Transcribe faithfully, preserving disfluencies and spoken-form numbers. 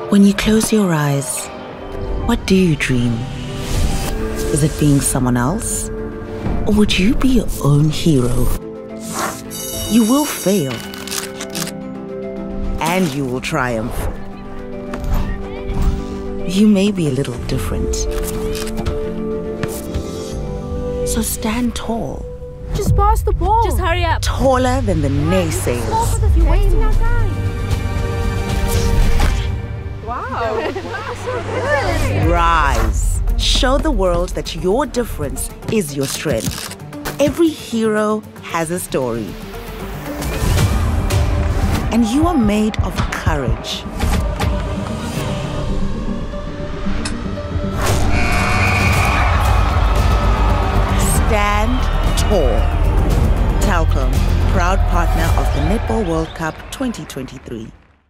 When you close your eyes, what do you dream? Is it being someone else? Or would you be your own hero? You will fail. And you will triumph. You may be a little different. So stand tall. Just pass the ball. Just hurry up. Taller than the naysayers. You're wasting our time. Wow. Rise. Show the world that your difference is your strength. Every hero has a story. And you are made of courage. Stand tall. Telkom, proud partner of the Netball World Cup twenty twenty-three.